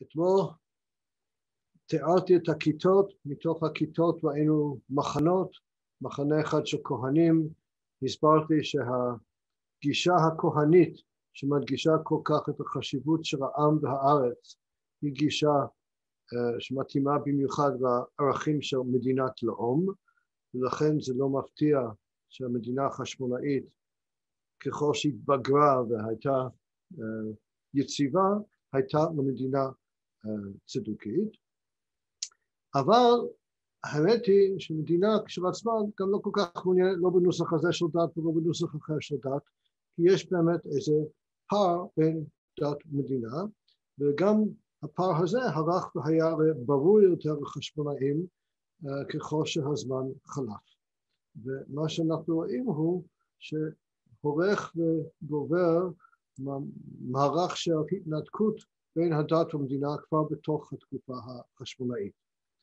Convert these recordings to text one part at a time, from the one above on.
אתמול תיארתי את הכיתות, מתוך הכיתות ראינו מחנות, מחנה אחד של כהנים, הסברתי שהגישה הכהנית שמדגישה כל כך את החשיבות של העם והארץ, היא גישה שמתאימה במיוחד לערכים של מדינת לאום, ולכן זה לא מפתיע שהמדינה החשמונאית ככל שהתבגרה והייתה יציבה, הייתה למדינה צדוקית. אבל האמת היא שמדינה כשלעצמה גם לא כל כך מעוניינת, לא בנוסח הזה של דת ולא בנוסח אחר של דת, כי יש באמת איזה פער בין דת ומדינה, וגם הפער הזה הלך והיה ברור יותר לחשמונאים ככל שהזמן חלף. ומה שאנחנו רואים הוא שהולך וגובר מערך של התנתקות בין הדת והמדינה כבר בתוך התקופה החשמונאית.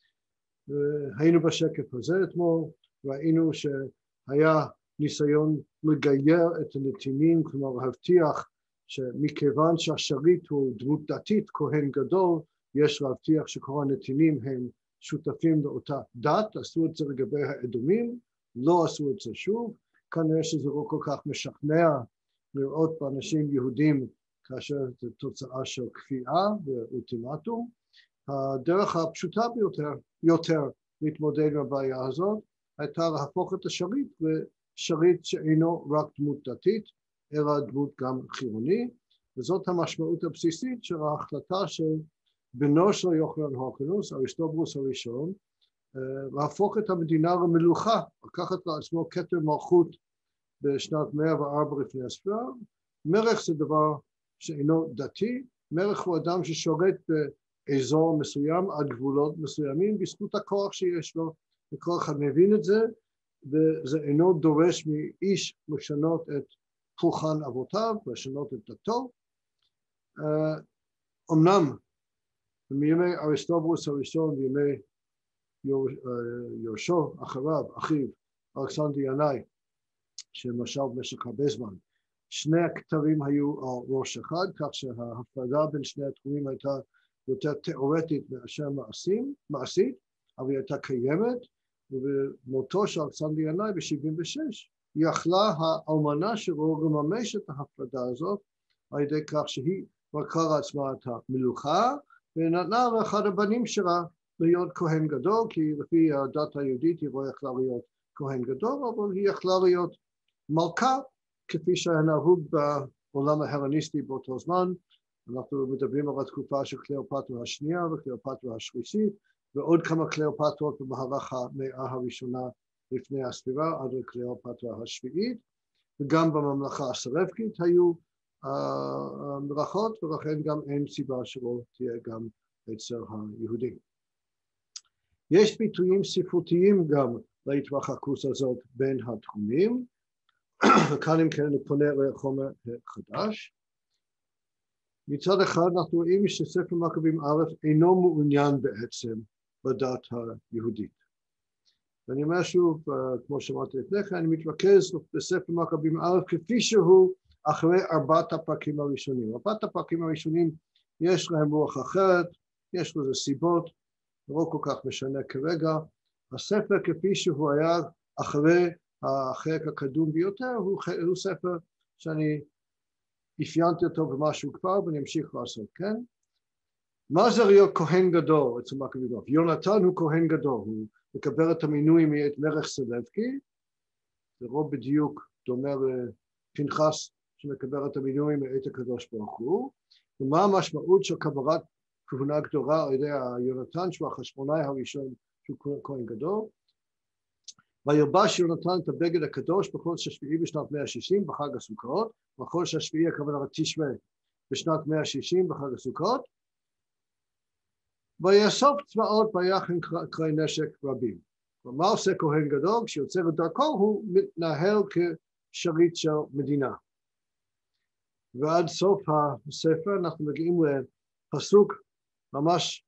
היינו בשקף הזה אתמול, ראינו שהיה ניסיון לגייר את הנתינים, כלומר להבטיח שמכיוון שהשליט הוא דמות דתית, כהן גדול, יש להבטיח שכל הנתינים הם שותפים לאותה דת, עשו את זה לגבי האדומים, לא עשו את זה שוב, כנראה שזה לא כל כך משכנע לראות באנשים יהודים כאשר זו תוצאה של כפייה ואולטימטום. הדרך הפשוטה ביותר להתמודד עם הבעיה הזאת הייתה להפוך את השליט לשליט שאינו רק דמות דתית, אלא דמות גם חירוני, וזאת המשמעות הבסיסית של ההחלטה של בנו של יוחנן הורקנוס, אריסטובולוס הראשון, להפוך את המדינה למלוכה, לקחת לעצמו כתר מלכות בשנת 104 לפני הספירה. מלך זה דבר שאינו דתי, מלך הוא אדם ששולט באזור מסוים עד גבולות מסוימים בזכות הכוח שיש לו, וכל אחד מבין את זה, וזה אינו דורש מאיש לשנות את פולחן אבותיו, לשנות את דתו. אמנם מימי אריסטובולוס הראשון וימי יורשו אחריו, אחיו, אלכסנדר ינאי, שמשל במשך הרבה זמן, שני הכתרים היו על ראש אחד, כך שההפרדה בין שני התחומים הייתה יותר תיאורטית מאשר מעשית, אבל היא הייתה קיימת, ובמותו של אלכסנדר ינאי ב-76, יכלה האלמנה שלו לממש את ההפרדה הזאת, על ידי כך שהיא לקחה לעצמה את המלוכה, ונתנה לאחד הבנים שלה להיות כהן גדול, כי לפי הדת היהודית היא לא יכלה להיות כהן גדול, אבל היא יכלה להיות מלכה, כפי שהיה נהוג בעולם ההלניסטי באותו זמן. אנחנו מדברים על התקופה של קליאופטרה השנייה וקליאופטרה השלישית, ועוד כמה קליאופטרות במהלך המאה הראשונה לפני הספירה, עד לקליאופטרה השביעית, וגם בממלכה הסלבקית היו מלכות, ולכן גם אין סיבה שלא תהיה גם אצל היהודים. יש ביטויים ספרותיים גם להתרחקות הזאת בין התחומים, וכאן אם כן אני פונה לחומר חדש. מצד אחד אנחנו רואים שספר מקבים א' אינו מעוניין בעצם בדת היהודית. ואני אומר שוב, כמו שאמרתי לפני כן, אני מתרכז בספר מקבים א' כפי שהוא אחרי 4 הפרקים הראשונים. 4 הפרקים הראשונים יש להם רוח אחרת, יש לזה סיבות, לא כל כך משנה כרגע. הספר כפי שהוא היה אחרי החלק הקדום ביותר, הוא ספר שאני אפיינתי אותו במשהו כבר ואני אמשיך לעשות, כן? מה זה להיות כהן גדול אצל מקבים א'? יונתן הוא כהן גדול, הוא מקבל את המינוי מאת מלך סלבקי, זה לא בדיוק דומה לפנחס שמקבל את המינוי מאת הקדוש ברוך הוא, ומה המשמעות של קבלת כהונה גדולה על ידי יונתן שהוא החשמונאי הראשון שהוא כהן גדול. וילבש יונתן את הבגד הקדוש בחודש השביעי בשנת 160 בחג הסוכות, בחודש השביעי הכוונה לתשרי בשנת 160 בחג הסוכות, ויאסוף צבאות ויחן כלי נשק רבים. ומה עושה כהן גדול? כשיוצא לדרכו הוא מתנהל כשליט של מדינה. ועד סוף הספר אנחנו מגיעים לפסוק ממש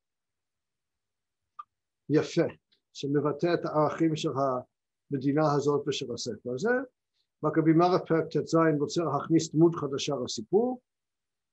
יפה, שמבטא את הערכים של המדינה הזאת ושל הספר הזה. מקבים א' פרק ט"ז רוצה להכניס דמות חדשה לסיפור,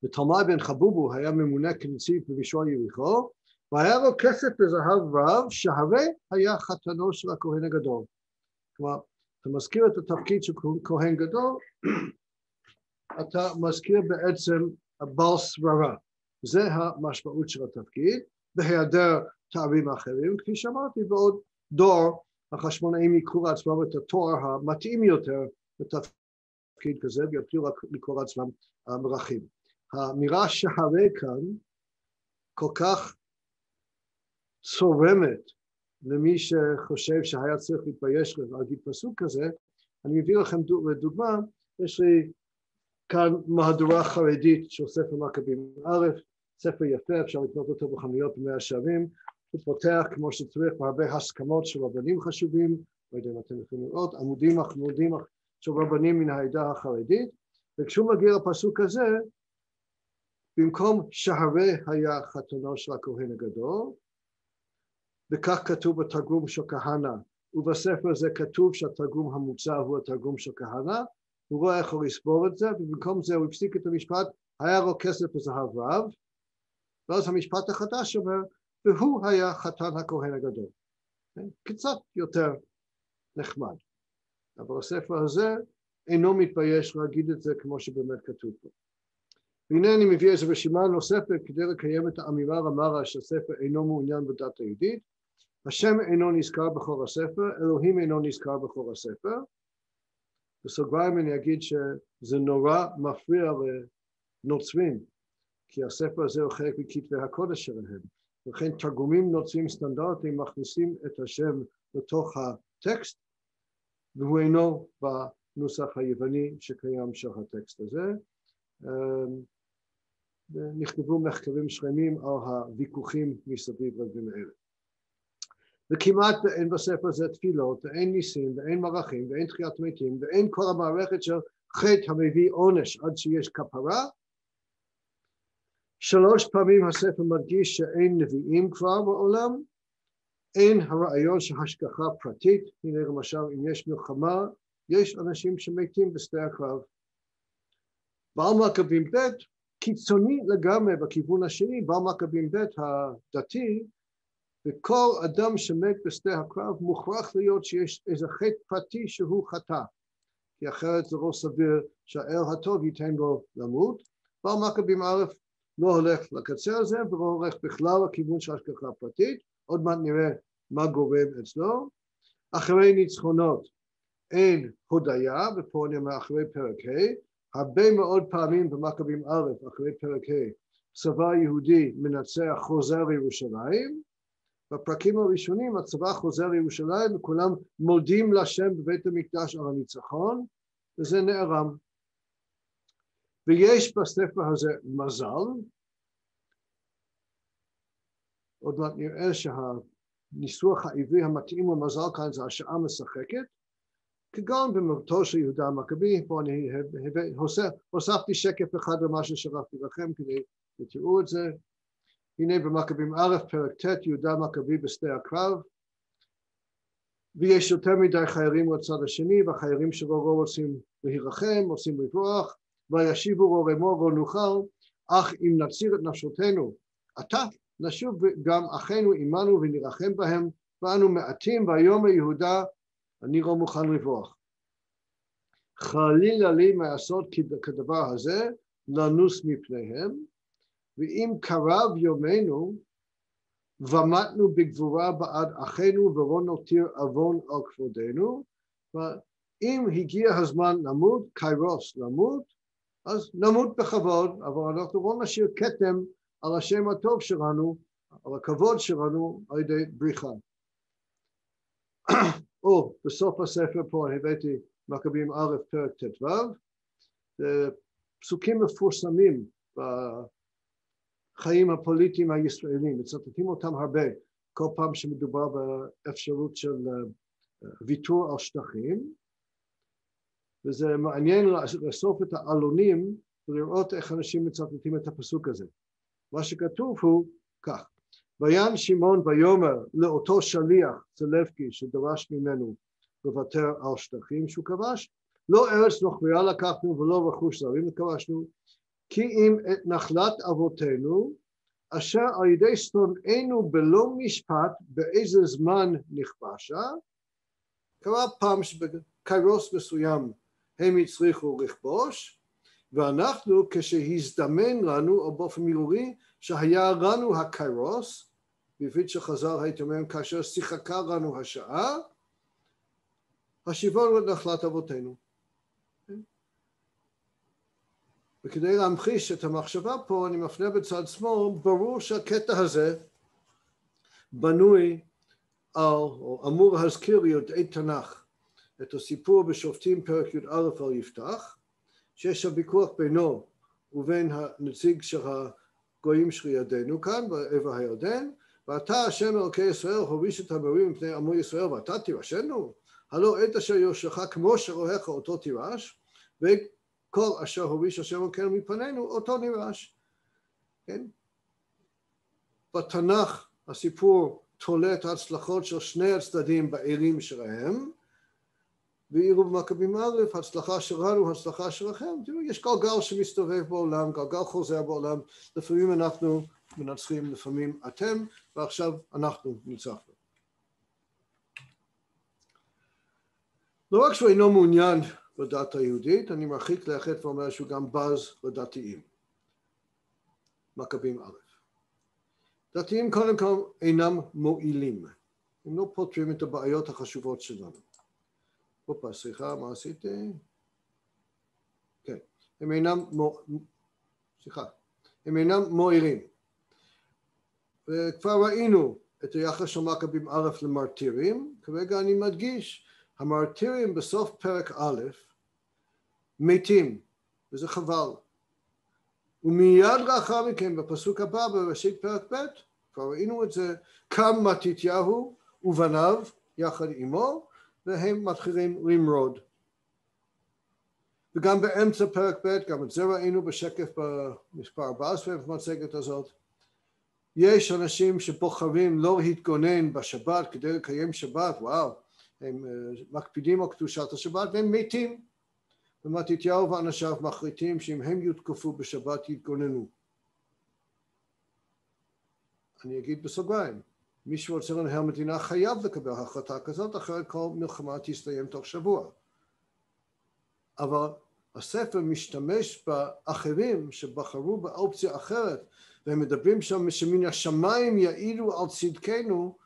ותלמי בן חבובו היה ממונה כנציב במישור יריחו, והיה לו כסף וזהב רב, שהרי היה חתנו של הכהן הגדול. כלומר, אתה מזכיר את התפקיד של כהן גדול, אתה מזכיר בעצם בעל שררה. זה המשמעות של התפקיד, בהיעדר תארים אחרים, כפי שאמרתי, בעוד דור החשמונאים יקראו לעצמם את התואר המתאים יותר לתפקיד כזה, ויתחילו לקרוא לעצמם מרחים. האמירה שהרי כאן כל כך צורמת למי שחושב שהיה צריך להתבייש להגיד פסוק כזה. אני מביא לכם לדוגמה, יש לי כאן מהדורה חרדית של ספר מכבים א', ספר יפה, אפשר לקנות אותו בחנויות במאה שערים, הוא פותח כמו שצריך בהרבה הסכמות של רבנים חשובים, לא יודע אם אתם יכולים לראות, עמודים של רבנים מן העדה החרדית, וכשהוא מגיע לפסוק הזה, במקום שהרי היה חתנו של הכהן הגדול, וכך כתוב בתרגום של כהנא, ובספר הזה כתוב שהתרגום המוצע הוא התרגום של כהנא, הוא רואה איך הוא לסבור את זה, ובמקום זה הוא הפסיק את המשפט, היה לו כסף וזהב רב, ואז המשפט החדש אומר, והוא היה חתן הכהן הגדול. קצת יותר נחמד. אבל הספר הזה אינו מתבייש להגיד את זה כמו שבאמת כתוב פה. והנה אני מביא איזו רשימה נוספת כדי לקיים את האמירה המרה שהספר אינו מעוניין בדת היהודית. השם אינו נזכר בכל הספר, אלוהים אינו נזכר בכל הספר. בסוגריים אני אגיד שזה נורא מפריע לנוצרים, כי הספר הזה הוא חלק מכתבי הקודש שלהם. לכן תרגומים נוצרים סטנדרטיים מכניסים את השם לתוך הטקסט, והוא אינו בנוסח היווני שקיים של הטקסט הזה. נכתבו מחקרים שלמים על הוויכוחים מסביב לדברים האלה. וכמעט אין בספר הזה תפילות, ואין ניסים, ואין מלאכים, ואין תחיית מתים, ואין כל המערכת של חטא המביא עונש עד שיש כפרה. 3 פעמים הספר מדגיש שאין נביאים כבר בעולם, אין הרעיון של השגחה פרטית. הנה למשל, אם יש מלחמה, יש אנשים שמתים בשדה הקרב. בעל מכבים ב' קיצוני לגמרי בכיוון השני, בעל מכבים ב' הדתי, וכל אדם שמת בשדה הקרב מוכרח להיות שיש איזה חטא פרטי שהוא חטא, כי אחרת זה לא סביר שהאל הטוב ייתן לו למות. בעל מכבים א' לא הולך לקצר הזה ולא הולך בכלל לכיוון של השגחה פרטית, עוד מעט נראה מה גורם אצלו. אחרי ניצחונות אין הודיה, ופה אני אומר אחרי פרק ה', הרבה מאוד פעמים במכבים א', אחרי פרק ה', צבא יהודי מנצח חוזר לירושלים, בפרקים הראשונים הצבא חוזר לירושלים וכולם מודים לשם בבית המקדש על הניצחון, וזה נערם. ויש בספר הזה מזל, עוד מעט נראה שהניסוח העברי המתאים למזל כאן זה השעה משחקת, כגון במותו של יהודה המכבי. פה אני הוספתי שקף אחד למה ששלחתי לכם כדי שתראו את זה. הנה במכבים א' פרק ט', יהודה המכבי בשדה הקרב, ויש יותר מדי חיילים לצד השני, והחיילים שלו לא רוצים להירחם, רוצים לברוח, וישיבו לו לאמור לא נוכל, אך אם נציל את נפשותנו, עתה נשוב גם אחינו עמנו ונרחם בהם, ואנו מעטים, ויאמר יהודה, אני לא מוכן לברוח. חלילה לי מעשות כדבר הזה, לנוס מפניהם, ואם קרב יומנו, ומתנו בגבורה בעד אחינו ולא נותיר עוון על כבודנו, ואם הגיע הזמן למות, קיירוס למות, אז נמות בכבוד, אבל אנחנו לא נשאיר כתם על השם הטוב שלנו, על הכבוד שלנו על ידי בריחה. או בסוף הספר פה הבאתי מכבים א' פרק ט"ו, פסוקים מפורסמים בחיים הפוליטיים הישראלים, מצטטים אותם הרבה, כל פעם שמדובר באפשרות של ויתור על שטחים, וזה מעניין לאסוף את העלונים ולראות איך אנשים מצטטים את הפסוק הזה. מה שכתוב הוא כך, ויען שמעון ויאמר לאותו שליח צלפקי שדרש ממנו לוותר על שטחים שהוא כבש, לא ארץ נוכריה לקחנו ולא רכוש זרים כבשנו, כי אם את נחלת אבותינו, אשר על ידי שונאינו בלא משפט באיזה זמן נכבשה, קרה פעם שבקיירוס מסוים הם הצליחו לכבוש, ואנחנו כשהזדמן לנו, או באופן מילולי, שהיה לנו הקיירוס, בעברית של חז"ל הייתי אומר, כאשר שיחקה לנו השעה, השיבונו את נחלת אבותינו. וכדי להמחיש את המחשבה פה, אני מפנה בצד שמאל, ברור שהקטע הזה בנוי על, או אמור להזכיר ליודעי תנ"ך, את הסיפור בשופטים פרק י"א על יפתח, שיש הוויכוח בינו ובין הנציג של הגויים שלידינו כאן, בעבר הירדן, ואתה השם אלוקי ישראל הוריש את המורים מפני עמו ישראל ואתה תירשנו, הלא עת אשר יורשך כמו שרועך אותו תירש, וכל אשר הוריש השם אלוקינו מפנינו אותו נירש. כן? בתנ"ך הסיפור תולה את ההצלחות של שני הצדדים באלים שלהם, ואילו במכבים א', הצלחה שלנו, הצלחה שלכם, תראו, יש גלגל שמסתובב בעולם, גלגל חוזר בעולם, לפעמים אנחנו מנצחים, לפעמים אתם, ועכשיו אנחנו ניצחנו. לא רק שהוא אינו מעוניין בדת היהודית, אני מרחיק לכת ואומר שהוא גם בז לדתיים. מכבים א'. דתיים קודם כל אינם מועילים, הם לא פותרים את הבעיות החשובות שלנו. אופה, סליחה, מה עשיתי? כן, הם אינם מועילים. וכבר ראינו את היחס של מכבים א' למרטירים, כרגע אני מדגיש, המרטירים בסוף פרק א' מתים, וזה חבל. ומיד לאחר מכן, בפסוק הבא, בראשית פרק ב', כבר ראינו את זה, קם מתתיהו ובניו יחד עמו, והם מתחילים למרוד. וגם באמצע פרק ב', גם את זה ראינו בשקף במספר 14 במצגת הזאת, יש אנשים שבוחרים לא להתגונן בשבת כדי לקיים שבת, וואו, הם מקפידים על קדושת השבת והם מתים. ומתתיהו ואנשיו מחליטים שאם הם יותקפו בשבת יתגוננו. אני אגיד בסוגריים, מי שרוצה לנהל מדינה חייב לקבל החלטה כזאת, אחרת כל מלחמה תסתיים תוך שבוע. אבל הספר משתמש באחרים שבחרו באופציה אחרת, והם מדברים שם שמן השמיים יעידו על צדקנו,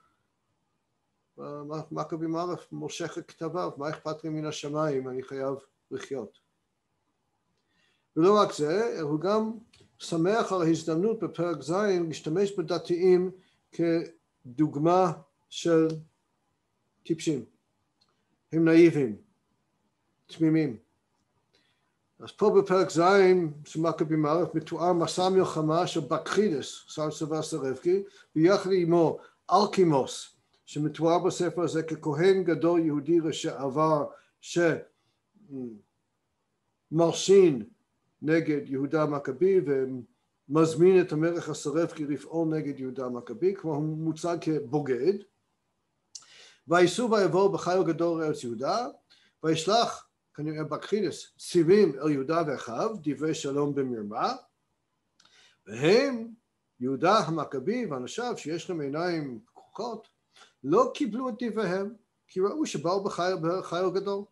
מכבים א' מושך את כתביו, מה אכפת לי מן השמיים, אני חייב לחיות. ולא רק זה, הוא גם שמח על ההזדמנות בפרק ז' להשתמש בדתיים כדוגמה של טיפשים. הם נאיבים, תמימים. אז פה בפרק ז' של מכבים א' מתואר מסע מלחמה של בקחידס, שר צבא סרבקי, ויחד עמו אלקימוס, שמתואר בספר הזה ככהן גדול יהודי לשעבר שמרשין נגד יהודה המכבי ומזמין את המלך הסרבקי לפעול נגד יהודה המכבי, כמו הוא מוצג כבוגד. וייסעו ויבואו בחיל גדול לארץ יהודה, וישלח כנראה בקחידס צירים אל יהודה ואחיו, דברי שלום במרמה, והם, יהודה המכבי ואנשיו שיש להם עיניים פקוחות, לא קיבלו את דבריהם, כי ראו שבאו בחיל גדול.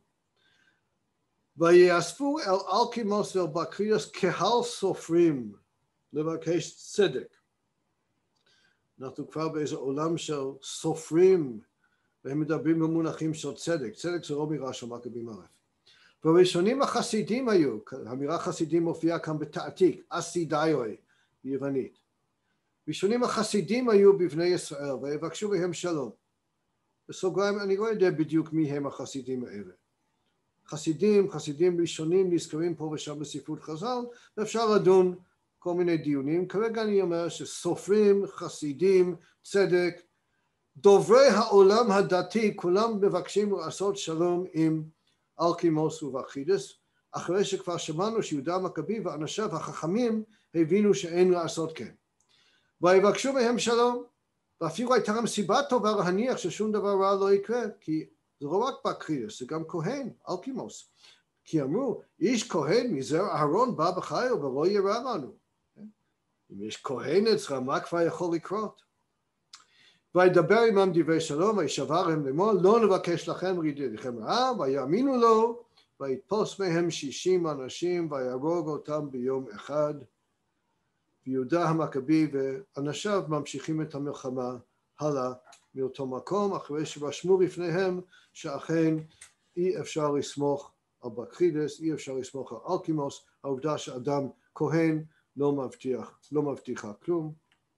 ויאספו אל אלקימוס ואל בקחידס קהל סופרים לבקש צדק. אנחנו כבר באיזה עולם של סופרים, והם מדברים במונחים של צדק. צדק זה לא מילה של מכבים א'. והראשונים החסידים היו, המילה חסידים מופיעה כאן בתעתיק, אסידאיוי ביוונית. ראשונים החסידים היו בבני ישראל ויבקשו בהם שלום. בסוגריים אני לא יודע בדיוק מי הם החסידים האלה. חסידים ראשונים נזכרים פה ושם בספרות חז"ל, ואפשר לדון כל מיני דיונים. כרגע אני אומר שסופרים, חסידים, צדק, דוברי העולם הדתי, כולם מבקשים לעשות שלום עם אלקימוס ובקחידס, אחרי שכבר שמענו שיהודה המכבי ואנשיו החכמים הבינו שאין לעשות כן. ויבקשו מהם שלום, ואפילו הייתה להם סיבה טובה להניח ששום דבר רע לא יקרה, כי זה לא רק בקחידס, זה גם כהן, אלקימוס. כי אמרו, איש כהן מזרע אהרון בא בחיל ולא ירא לנו. אם יש כהן אצלך, מה כבר יכול לקרות? וידבר עמם דברי שלום, וישברם לאמור, לא נבקש לכם רדיפתכם רעה, ויאמינו לו, ויתפוס מהם 60 אנשים, ויהרוג אותם ביום אחד. ויהודה המכבי ואנשיו ממשיכים את המלחמה הלאה מאותו מקום, אחרי שרשמו בפניהם שאכן אי אפשר לסמוך על בקחידס, אי אפשר לסמוך על אלקימוס, העובדה שאדם כהן לא מבטיחה כלום.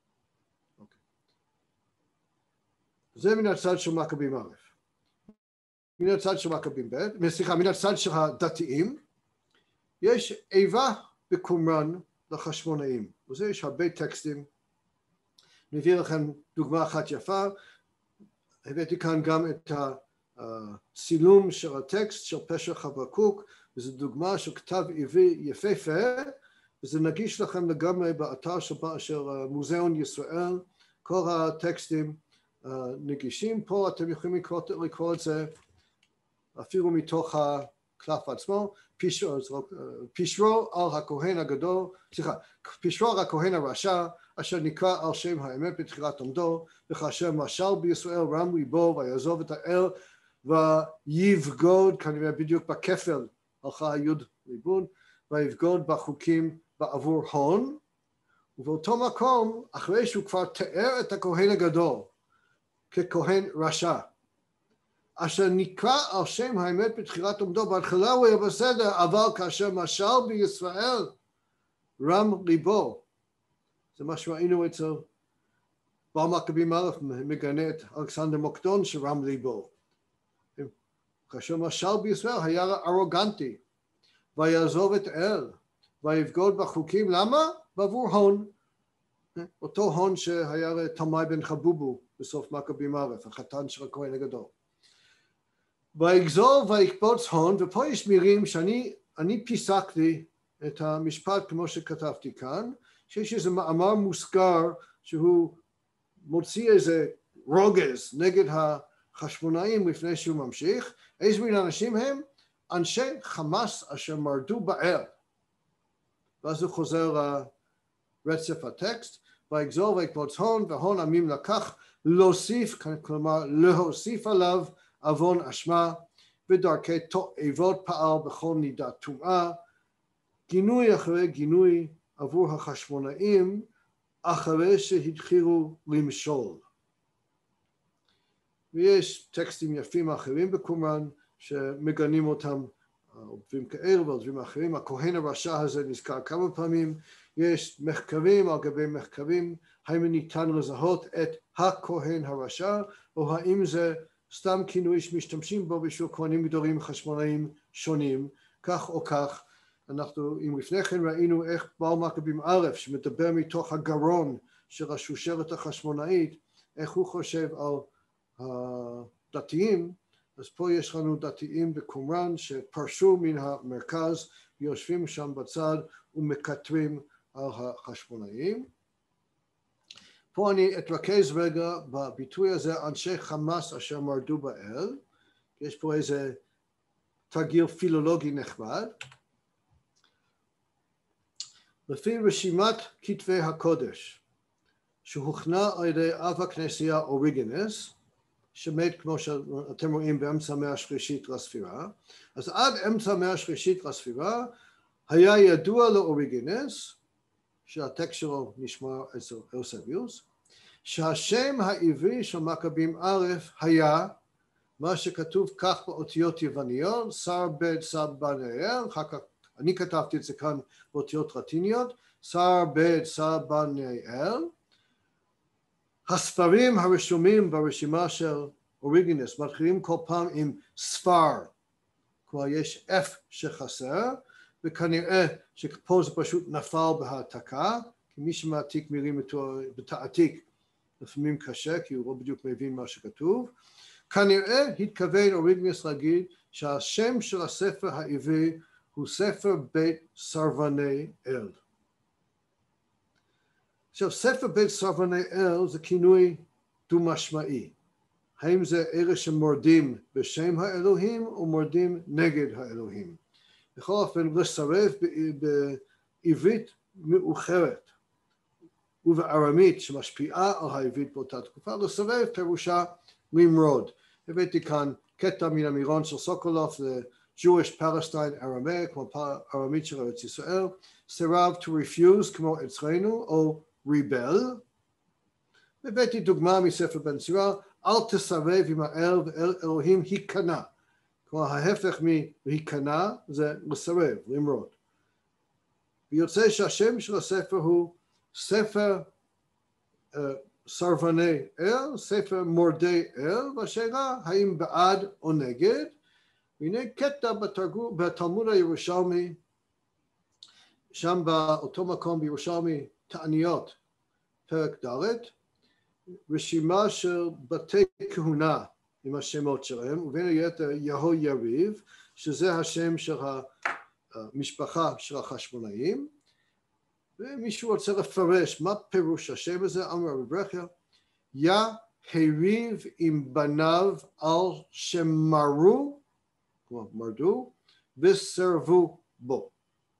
זה מן הצד של מכבים א'. מן הצד של מכבים ב', סליחה, מן הצד של הדתיים, יש איבה בקומראן לחשמונאים, וזה יש הרבה טקסטים. נביא לכם דוגמה אחת יפה, הבאתי כאן גם את הצילום של הטקסט של פשר חבקוק, וזו דוגמה של כתב עברי יפהפה, וזה נגיש לכם לגמרי באתר של מוזיאון ישראל, כל הטקסטים נגישים. פה אתם יכולים לקרוא את זה אפילו מתוך הקלף עצמו, פשרו על הכהן הגדול, סליחה, פשרו על הכהן הרשע, אשר נקרא על שם האמת בתחילת עמדו, וכאשר משל בישראל רם ליבו ויעזוב את האל ויבגוד, כנראה בדיוק בכפל הלכה היוד ליבון, ויבגוד בחוקים בעבור הון, ובאותו מקום, אחרי שהוא כבר תיאר את הכהן הגדול ככהן רשע, אשר נקרא על שם האמת בתחילת עמדו, בהתחלה הוא היה בסדר, אבל כאשר משל בישראל רם ליבו, זה מה שראינו אצל בעל מכבים א' מגנה את אלכסנדר מוקדון שרם ליבו. כאשר משל בישראל היה ארוגנטי, ויעזוב את אל, ויבגוד בחוקים, למה? בעבור הון. אותו הון שהיה לתלמי בן חבובו בסוף מכבים א', החתן של הכהן הגדול. ויגזול ויקבוץ הון, ופה יש מילים שאני פיסקתי את המשפט כמו שכתבתי כאן, שיש איזה מאמר מוסגר שהוא מוציא איזה רוגז נגד החשמונאים לפני שהוא ממשיך. איזה מין אנשים הם? אנשי חמאס אשר מרדו באל. ואז הוא חוזר לרצף הטקסט, ויגזול ויקבוץ הון, והון עמים לקח להוסיף, כלומר להוסיף עליו עוון אשמה, ודרכי תועבות פעל בכל נידת טומאה, גינוי אחרי גינוי עבור החשמונאים, אחרי שהתחילו למשול. ויש טקסטים יפים אחרים בקומראן, שמגנים אותם, דברים כאלה ודברים אחרים. הכהן הרשע הזה נזכר כמה פעמים. יש מחקרים על גבי מחקרים, האם ניתן לזהות את הכהן הרשע, או האם זה סתם כינוי שמשתמשים בו בשביל כהנים גדולים חשמונאים שונים, כך או כך. אנחנו, אם לפני כן ראינו איך בעל מכבים א' שמדבר מתוך הגרון של השושלת החשמונאית, איך הוא חושב על הדתיים, אז פה יש לנו דתיים בקומראן שפרשו מן המרכז, ויושבים שם בצד ומקטרים על החשמונאים. פה אני אתרכז רגע בביטוי הזה, אנשי חמאס אשר מרדו באל. יש פה איזה תרגיל פילולוגי נחמד. לפי רשימת כתבי הקודש שהוכנה על ידי אב הכנסייה אוריגנס, שמת כמו שאתם רואים באמצע המאה השלישית לספירה, אז עד אמצע המאה השלישית לספירה היה ידוע לאוריגנס, שהטקסט שלו נשמע אצל אוסביוס, שהשם העברי של מכבים א' היה מה שכתוב כך באותיות יווניות, שר בית שר בנאל, אחר כך אני כתבתי את זה כאן באותיות לטיניות, שר בית שר בנאל. הספרים הרשומים ברשימה של אוריגנס מתחילים כל פעם עם ספר, כלומר יש F שחסר, וכנראה שפה זה פשוט נפל בהעתקה, כי מי שמעתיק מילים בתעתיק לפעמים קשה, כי הוא לא בדיוק מבין מה שכתוב. כנראה התכוון אוריגנס להגיד שהשם של הספר העברי הוא ספר בית סרבני אל. עכשיו, ספר בית סרבני אל זה כינוי דו-משמעי. האם זה אלה שמורדים בשם האלוהים או מורדים נגד האלוהים? בכל אופן, לסרב בעברית מאוחרת ובארמית שמשפיעה על העברית באותה תקופה, לסרב פירושה למרוד. הבאתי כאן קטע מן המירון של סוקולוב ל-Jewish Palestine Aramaic, כמו ארמית של ארץ ישראל, סירב to refuse כמו אצלנו, או rebel. הבאתי דוגמה מספר בן צירא, אל תסרב עם האל ואל אלוהים היכנע. כלומר ההפך מלהיכנע זה לסרב, למרוד. ויוצא שהשם של הספר הוא ספר סרבני אל, ספר מורדי אל, והשאלה האם בעד או נגד. והנה קטע בתלמוד הירושלמי, שם באותו מקום בירושלמי תעניות, פרק ד', רשימה של בתי כהונה עם השמות שלהם, ובין היתר יהו יריב, שזה השם של המשפחה של החשמונאים, ומישהו רוצה לפרש מה פירוש השם הזה, אמר רב ברכיה, יא הריב עם בניו על שמרו, כלומר מרדו, וסרבו בו.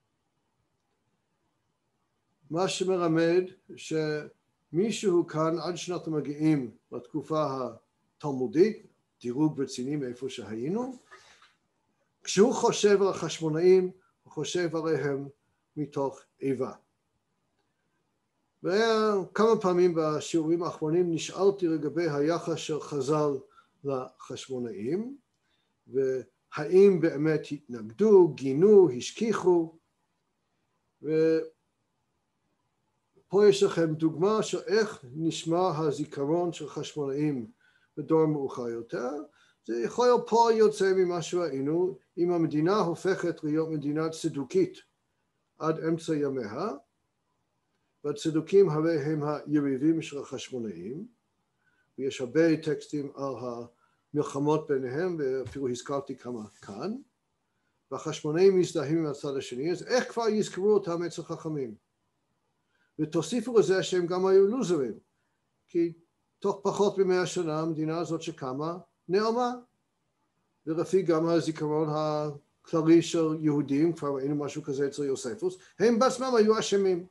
מה שמלמד שמישהו כאן עד שאנחנו מגיעים לתקופה התלמודית, דירוג רציני מאיפה שהיינו, כשהוא חושב על החשמונאים, הוא חושב עליהם מתוך איבה. וכמה פעמים בשיעורים האחרונים נשאלתי לגבי היחס של חז"ל לחשמונאים, והאם באמת התנגדו, גינו, השכיחו, ופה יש לכם דוגמה של איך נשמע הזיכרון של חשמונאים בדור מאוחר יותר. זה יכול להיות פה יוצא ממה שראינו, אם המדינה הופכת להיות מדינה צדוקית עד אמצע ימיה, והצדוקים הרי הם היריבים של החשמונאים, ויש הרבה טקסטים על המלחמות ביניהם, ואפילו הזכרתי כמה כאן, והחשמונאים מזדהים עם הצד השני, אז איך כבר יזכרו אותם אצל חכמים? ותוסיפו לזה שהם גם היו לוזרים, כי תוך פחות מ100 שנה המדינה הזאת שקמה נעלמה, ולפי גם הזיכרון הכללי של יהודים, כבר ראינו משהו כזה אצל יוספוס, הם בעצמם היו אשמים.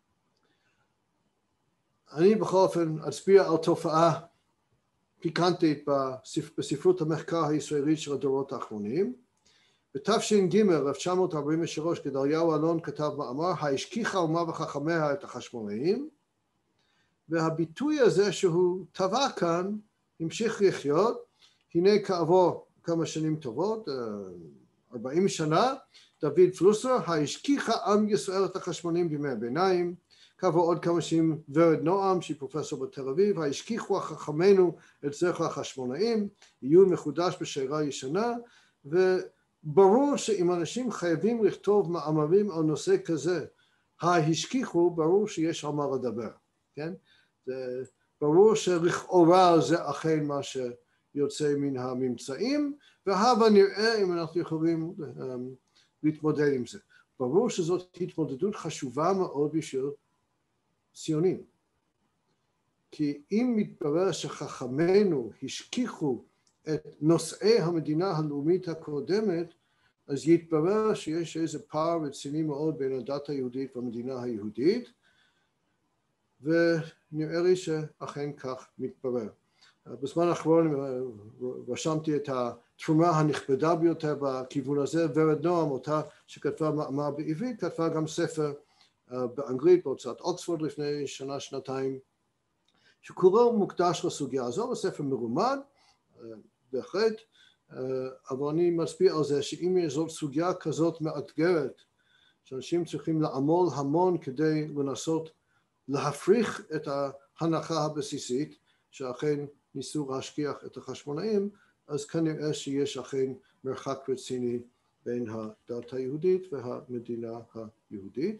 אני בכל אופן אצביע על תופעה פיקנטית בספרות המחקר הישראלית של הדורות האחרונים. בתש"ג 1943 גדליהו אלון כתב מאמר, השכיחה אומה וחכמיה את החשמונאים, והביטוי הזה שהוא טבע כאן המשיך לחיות. הנה כעבור כמה שנים טובות, 40 שנה, דוד פלוסר, השכיחה עם ישראל את החשמונאים בימי הביניים, כעבור עוד כמה שנים ורד נועם, שהיא פרופסור בתל אביב, השכיחו חכמינו את זכר החשמונאים, עיון מחודש בשאלה ישנה, וברור שאם אנשים חייבים לכתוב מאמרים על נושא כזה, השכיחו, ברור שיש על מה לדבר, כן? זה ברור שלכאורה זה אכן מה שיוצא מן הממצאים, והבה נראה אם אנחנו יכולים להתמודד עם זה. ברור שזאת התמודדות חשובה מאוד בשביל ציונים. כי אם מתברר שחכמינו השכיחו את נושאי המדינה הלאומית הקודמת, אז יתברר שיש איזה פער רציני מאוד בין הדת היהודית והמדינה היהודית, ונראה לי שאכן כך מתברר. בזמן האחרון רשמתי את התרומה הנכבדה ביותר בכיוון הזה, ורד נועם, אותה שכתבה מאמר בעברית, כתבה גם ספר באנגלית בהוצאת אוקספורד לפני שנה, שנתיים, שכולו מוקדש לסוגיה הזו, הספר מרומד, בהחלט, אבל אני מצביע על זה שאם יש זאת סוגיה כזאת מאתגרת, שאנשים צריכים לעמול המון כדי לנסות להפריך את ההנחה הבסיסית, שאכן ניסו להשכיח את החשמונאים, אז כנראה שיש אכן מרחק רציני בין הדת היהודית והמדינה היהודית.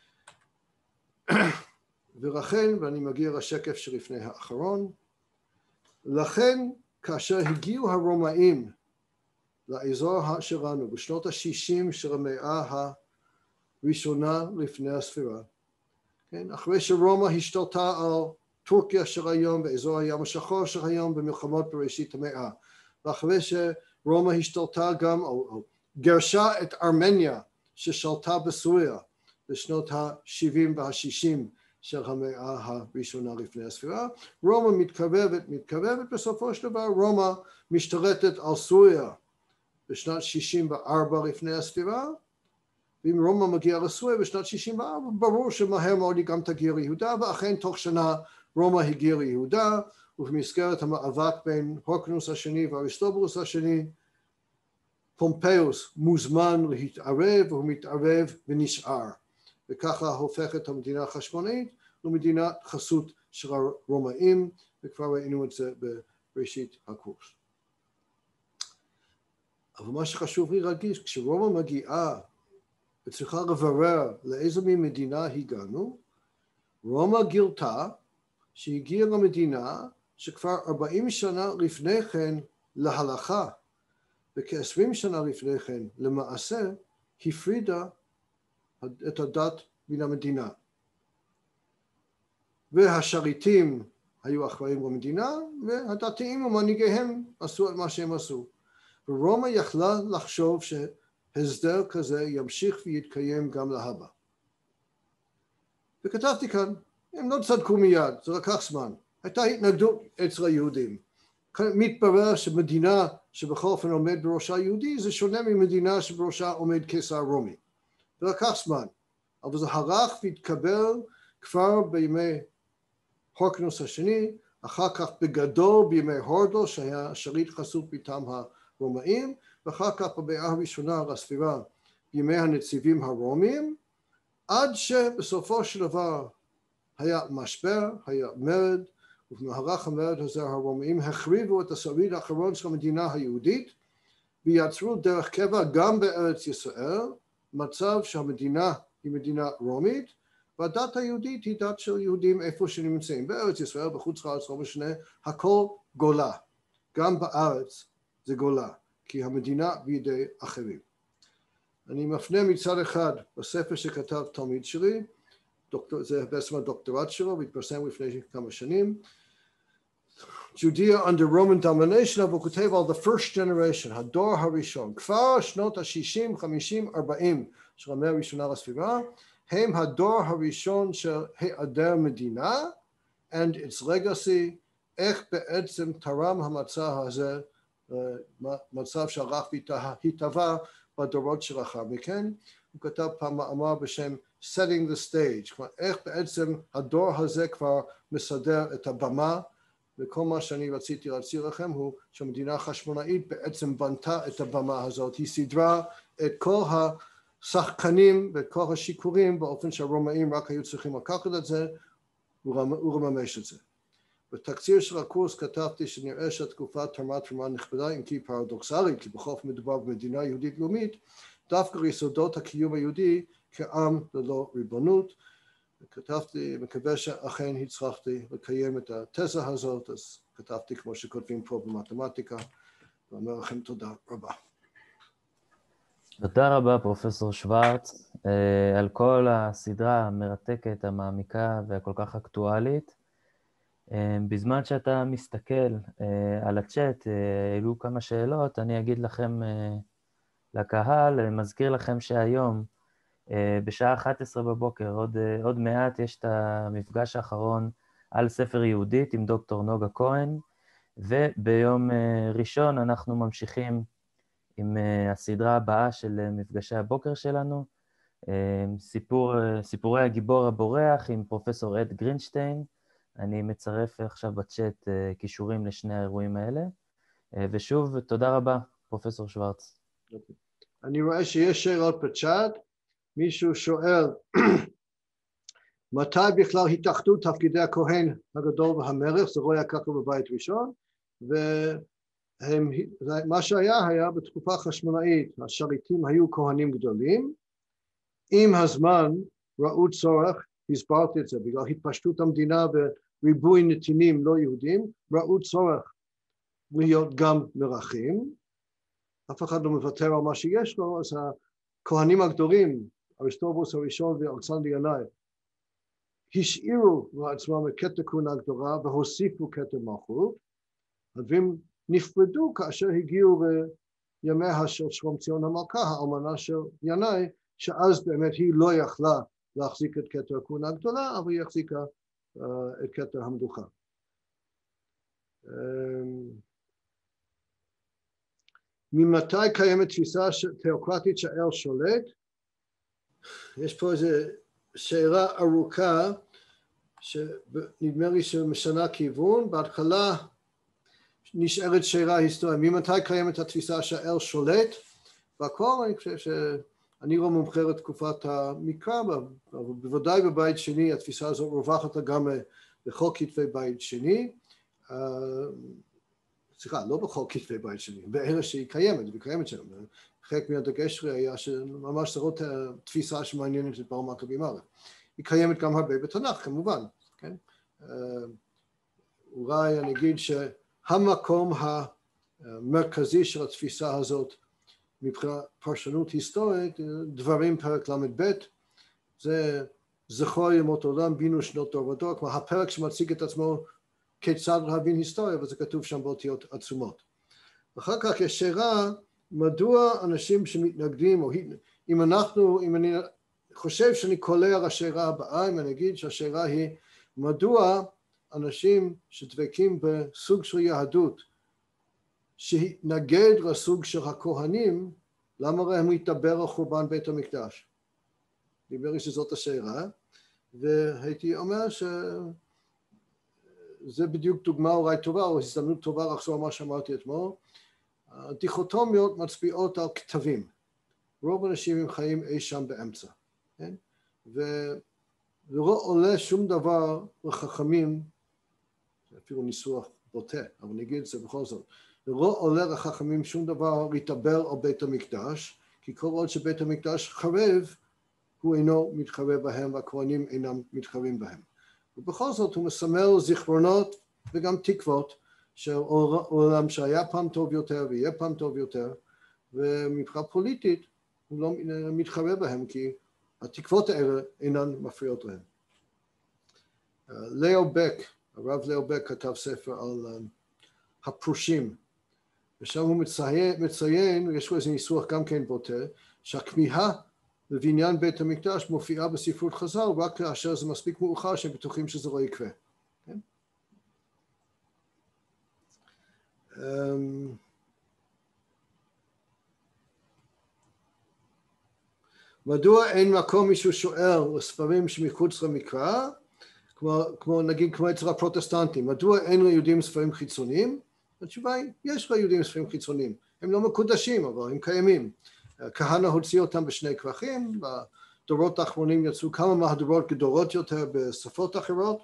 ולכן, ואני מגיע לשקף שלפני האחרון, לכן כאשר הגיעו הרומאים לאזור שלנו בשנות ה-60 של המאה הראשונה לפני הספירה, כן? אחרי שרומא השתלטה על טורקיה של היום ואזור הים השחור של היום במלחמות בראשית המאה, ואחרי שרומא השתלטה גם על גירשה את ארמניה ששלטה בסוריה בשנות ה-70 וה-60 של המאה הראשונה לפני הספירה. רומא מתקרבת, בסופו של דבר רומא משתלטת על סוריה בשנת 64 לפני הספירה, ואם רומא מגיעה לסוריה בשנת 64, ברור שמהר מאוד היא גם תגיע ליהודה, ואכן תוך שנה רומא הגיעה ליהודה, ובמסגרת המאבק בין הורקנוס השני ואריסטובולוס השני, פומפיוס מוזמן להתערב, והוא מתערב ונשאר, וככה הופכת המדינה החשמונאית למדינת חסות של הרומאים, וכבר ראינו את זה בראשית הקורס. אבל מה שחשוב לי להדגיש, כשרומא מגיעה וצריכה לברר לאיזו מדינה הגענו, רומא גילתה שהגיעה למדינה שכבר 40 שנה לפני כן להלכה, וכ-20 שנה לפני כן למעשה הפרידה את הדת מן המדינה. והשליטים היו אחראים במדינה, והדתיים ומנהיגיהם עשו את מה שהם עשו. ורומא יכלה לחשוב שהסדר כזה ימשיך ויתקיים גם להבא. וכתבתי כאן, הם לא צדקו מיד, זה לקח זמן. הייתה התנגדות אצל היהודים. מתברר שמדינה שבכל אופן עומד בראשה יהודי, זה שונה ממדינה שבראשה עומד קיסר רומי. זה לקח זמן, אבל זה הלך והתקבל כבר בימי הורקנוס השני, אחר כך בגדול בימי הורדוס שהיה שליט חסות מטעם הרומאים, ואחר כך במאה הראשונה לספירה בימי הנציבים הרומיים, עד שבסופו של דבר היה משבר, היה מרד, ובמהלך המרד הזה הרומאים החריבו את השריד האחרון של המדינה היהודית, ויצרו דרך קבע גם בארץ ישראל, מצב שהמדינה היא מדינה רומית, והדת היהודית היא דת של יהודים איפה שנמצאים, בארץ ישראל, בחוץ לארץ, לא משנה, הכל גולה. גם בארץ זה גולה, כי המדינה בידי אחרים. אני מפנה מצד אחד בספר שכתב תלמיד שלי, זה בעצם הדוקטורט שלו, והתפרסם לפני כמה שנים, Judea under Roman domination, אבל הוא כותב על the first generation, הדור הראשון, כבר שנות ה-60, 50, 40 של המאה הראשונה לספירה, הם הדור הראשון של היעדר מדינה, and its legacy, איך בעצם תרם המצב הזה, מצב שהלך והתהווה בדורות שלאחר מכן. הוא כתב פעם מאמר בשם setting the stage, כלומר איך בעצם הדור הזה כבר מסדר את הבמה, וכל מה שאני רציתי להציע לכם הוא שהמדינה החשמונאית בעצם בנתה את הבמה הזאת, היא סידרה את כל השחקנים ואת כל השיקולים באופן שהרומאים רק היו צריכים לקחת את זה ולממש את זה. בתקציר של הקורס כתבתי שנראה שהתקופה תרמה תרומה נכבדה, אם כי פרדוקסלית, כי בכל זאת מדובר במדינה יהודית לאומית, דווקא ליסודות הקיום היהודי כעם ללא ריבונות. וכתבתי, מקווה שאכן הצלחתי לקיים את התזה הזאת, אז כתבתי כמו שכותבים פה במתמטיקה, ואומר לכם תודה רבה. תודה רבה פרופסור שוורץ, על כל הסדרה המרתקת, המעמיקה והכל כך אקטואלית. בזמן שאתה מסתכל על הצ'אט, העלו כמה שאלות, אני אגיד לכם לקהל, מזכיר לכם שהיום, בשעה 11 בבוקר, עוד מעט יש את המפגש האחרון על ספר יהודית עם דוקטור נוגה כהן, וביום ראשון אנחנו ממשיכים עם הסדרה הבאה של מפגשי הבוקר שלנו, סיפורי הגיבור הבורח עם פרופסור אד גרינשטיין. אני מצרף עכשיו בצ'אט קישורים לשני האירועים האלה, ושוב תודה רבה פרופסור שוורץ. אני רואה שיש שאלות בצ'אט. מישהו שואל, מתי בכלל התאחדו תפקידי הכהן הגדול והמלך? זה לא היה ככה בבית ראשון, ומה היה בתקופה החשמונאית, השליטים היו כהנים גדולים, עם הזמן ראו צורך, הסברתי את זה, בגלל התפשטות המדינה וריבוי נתינים לא יהודים, ראו צורך להיות גם מלכים, אף אחד לא מוותר על מה שיש לו, אז הכהנים הגדולים, אריסטובולוס הראשון ואלכסנדר ינאי, השאירו לעצמם את כתר כהונה גדולה והוסיפו כתר מלכות, והם נפרדו כאשר הגיעו ימיה של שלומציון המלכה, האלמנה של ינאי, שאז באמת היא לא יכלה להחזיק את כתר הכהונה הגדולה, אבל היא החזיקה את כתר המלוכה. ממתי קיימת תפיסה תיאוקרטית שהאל שולט? יש פה איזו שאלה ארוכה, שנדמה לי שמשנה כיוון. בהתחלה נשארת שאלה היסטורית, ממתי קיימת התפיסה שהאל שולט? והכל, אני חושב שאני לא מומחה לתקופת המקרא, אבל בוודאי בבית שני התפיסה הזאת רווחת גם בכל כתבי בית שני. סליחה, לא בכל כתבי בית שני, באלה שהיא קיימת, והיא קיימת שם. חלק מהדגש היה שממש זאת תפיסה שמעניינת את בעל מכבים א'. היא קיימת גם הרבה בתנ"ך, כמובן, כן? אולי אני אגיד שהמקום המרכזי של התפיסה הזאת מבחינת פרשנות היסטורית, דברים פרק ל"ב, זה זכור ימות עולם, בינו שנות דור ודור, כלומר הפרק שמציג את עצמו כיצד להבין היסטוריה, וזה כתוב שם באותיות עצומות. אחר כך יש שאלה, מדוע אנשים שמתנגדים, או אם אני חושב שאני קולע לשאלה הבאה, אם אני אגיד שהשאלה היא, מדוע אנשים שדבקים בסוג של יהדות, שהתנגד לסוג של הכהנים, למה הם להתאבר על חורבן בית המקדש? נדמה לי שזאת השאלה, והייתי אומר שזה בדיוק דוגמה אולי טובה, או הזדמנות טובה לחזור על מה שאמרתי אתמול. הדיכוטומיות מצביעות על כתבים. רוב האנשים הם חיים אי שם באמצע, כן? ולא עולה שום דבר לחכמים, זה אפילו ניסוח בוטה, אבל נגיד את זה בכל זאת, ולא עולה לחכמים שום דבר להתאבר על בית המקדש, כי כל עוד שבית המקדש חרב, הוא אינו מתחרב בהם והכהנים אינם מתחרבים בהם. ובכל זאת הוא מסמל זיכרונות וגם תקוות של עולם שהיה פעם טוב יותר ויהיה פעם טוב יותר, ומבחינה פוליטית הוא לא מתחרב בהם כי התקוות האלה אינן מפריעות להם. לאו בק, הרב לאו בק כתב ספר על הפרושים, ושם הוא מציין, יש לו איזה ניסוח גם כן בוטה, שהכמיהה לבניין בית המקדש מופיעה בספרות חז"ל רק כאשר זה מספיק מאוחר שהם בטוחים שזה לא יקרה. כן? מדוע אין מקום, מישהו שואל, לספרים שמחוץ למקרא, כמו נגיד כמו אצל הפרוטסטנטים, מדוע אין ליהודים ספרים חיצוניים? התשובה היא, יש ליהודים ספרים חיצוניים, הם לא מקודשים אבל הם קיימים. כהנא הוציא אותם בשני כרכים, בדורות האחרונים יצאו כמה מהדורות גדולות יותר בשפות אחרות.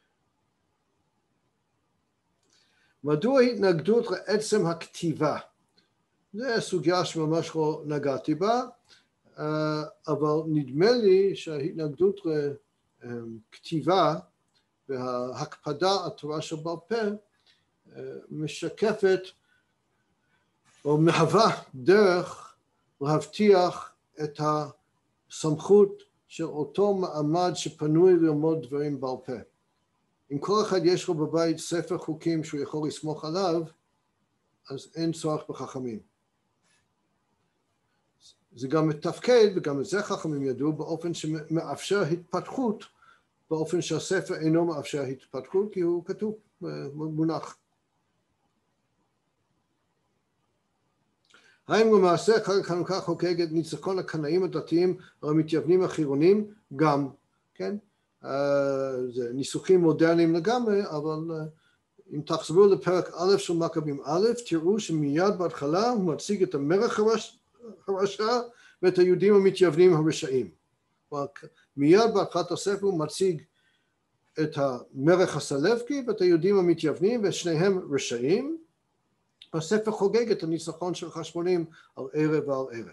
מדוע התנגדות לעצם הכתיבה? זו סוגיה שממש לא נגעתי בה, אבל נדמה לי שההתנגדות לכתיבה וההקפדה על תורה של בעל פה משקפת או מהווה דרך להבטיח את הסמכות של אותו מעמד שפנוי ללמוד דברים בעל פה. אם כל אחד יש לו בבית ספר חוקים שהוא יכול לסמוך עליו, אז אין צורך בחכמים. זה גם מתפקד, וגם את זה חכמים ידעו, באופן שמאפשר התפתחות, באופן שהספר אינו מאפשר התפתחות, כי הוא כתוב, מונח. האם למעשה חנוכה חוגגת ניצחון הקנאים הדתיים או המתייוונים החילונים? גם, כן? זה ניסוחים מודרניים לגמרי, אבל אם תחזרו לפרק א' של מכבים א', תראו שמיד בהתחלה הוא מציג את המלך הרשע ואת היהודים המתייוונים הרשעים. מיד בהתחלת הספר הוא מציג את המלך הסלבקי ואת היהודים המתייוונים ושניהם רשעים. הספר חוגג את הניצחון של חשמונים על אלה ועל אלה.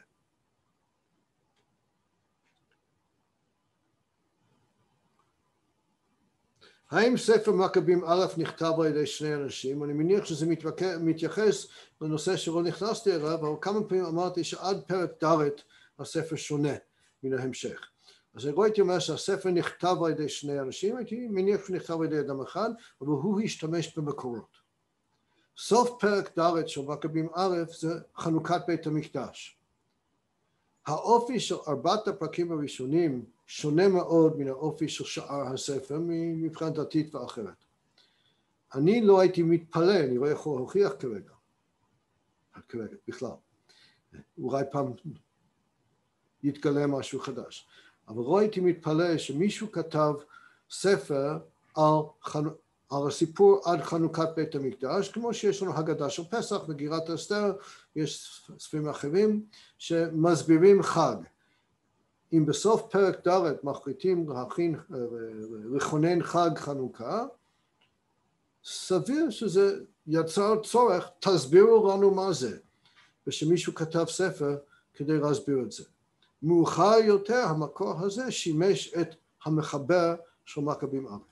האם ספר מכבים א' נכתב על ידי שני אנשים? אני מניח שזה מתייחס לנושא שלא נכנסתי אליו, אבל כמה פעמים אמרתי שעד פרק ד' הספר שונה מן ההמשך. אז אני לא הייתי אומר שהספר נכתב על ידי שני אנשים, הייתי מניח שהוא נכתב על ידי אדם אחד, אבל הוא השתמש במקורות. סוף פרק ד' של מכבים א' זה חנוכת בית המקדש. האופי של 4 הפרקים הראשונים שונה מאוד מן האופי של שאר הספר מבחינה דתית ואחרת. אני לא הייתי מתפלא, אני לא יכול להוכיח כרגע בכלל. אולי פעם יתגלה משהו חדש. אבל לא הייתי מתפלא שמישהו כתב ספר על הסיפור עד חנוכת בית המקדש, כמו שיש לנו הגדה של פסח וגירת אסתר, יש ספרים אחרים שמסבירים חג. אם בסוף פרק ד' מחליטים לכונן חג חנוכה, סביר שזה יצר צורך, תסבירו לנו מה זה, ושמישהו כתב ספר כדי להסביר את זה. מאוחר יותר המקור הזה שימש את המחבר של מכבים א'.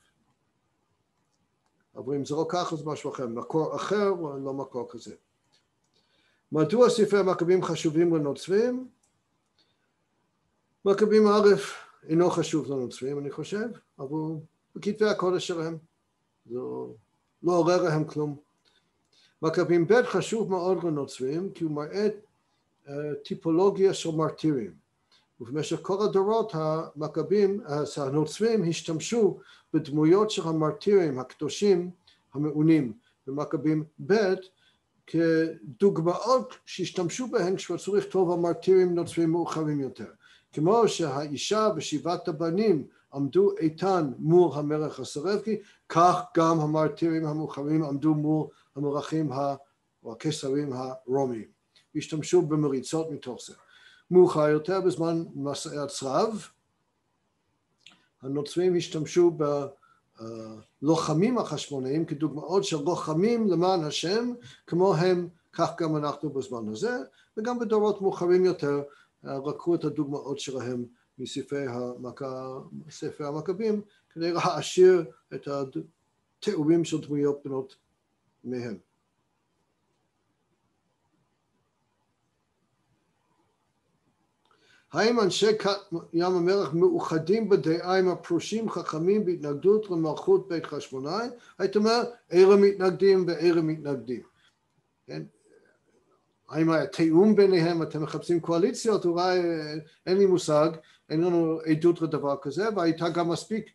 אבל אם זה לא ככה זה משהו אחר, מקור אחר או לא מקור כזה. מדוע ספרי המכבים חשובים לנוצרים? מכבים א' אינו חשוב לנוצרים אני חושב, אבל בכתבי הקודש שלהם, זה לא עורר להם כלום. מכבים ב' חשוב מאוד לנוצרים כי הוא מראה טיפולוגיה של מרטירים. ובמשך כל הדורות הנוצרים השתמשו בדמויות של המרטירים הקדושים המעונים במכבים ב' כדוגמאות שהשתמשו בהן כשרצו לכתוב על מרטירים נוצרים מאוחרים יותר. כמו שהאישה ושבעת הבנים עמדו איתן מול המלך הסלבקי, כך גם המרטירים המאוחרים עמדו מול המלכים או הקיסרים הרומיים. השתמשו במריצות מתוך זה. מאוחר יותר בזמן מסעי הצלב, הנוצרים השתמשו בלוחמים החשמונאים כדוגמאות של לוחמים למען השם, כמו הם, כך גם אנחנו בזמן הזה, וגם בדורות מאוחרים יותר לקחו את הדוגמאות שלהם מספרי המכבים, כדי להעשיר את התיאורים של דמויות בנות מהם. האם אנשי ים המלח מאוחדים בדעה עם הפרושים חכמים בהתנגדות למלכות בית חשמונאי? הייתי אומר, אלה מתנגדים ואלה מתנגדים. כן? האם היה תיאום ביניהם, אתם מחפשים קואליציות? אולי אין לי מושג, אין לנו עדות לדבר כזה, והייתה גם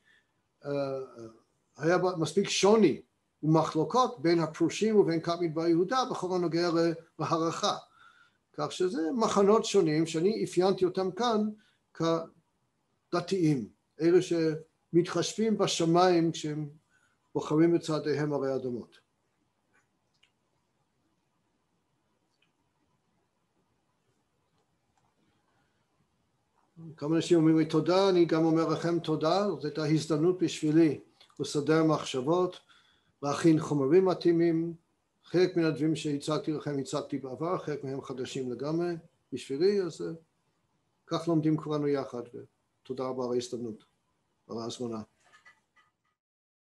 היה מספיק שוני ומחלוקות בין הפרושים ובין כת מדבר יהודה בכל הנוגע להערכה. כך שזה מחנות שונים שאני אפיינתי אותם כאן כדתיים, אלה שמתחשבים בשמיים כשהם בוחרים את צעדיהם עלי אדמות. כמה אנשים אומרים לי תודה, אני גם אומר לכם תודה, זאת הייתה הזדמנות בשבילי לסדר מחשבות, להכין חומרים מתאימים, חלק מן הדברים שהצגתי לכם הצגתי בעבר, חלק מהם חדשים לגמרי בשבילי, אז כך לומדים כולנו יחד, ותודה רבה על ההזדמנות, על ההזמנה.